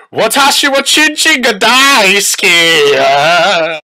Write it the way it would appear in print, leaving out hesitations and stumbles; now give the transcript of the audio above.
私はチンチンが大好き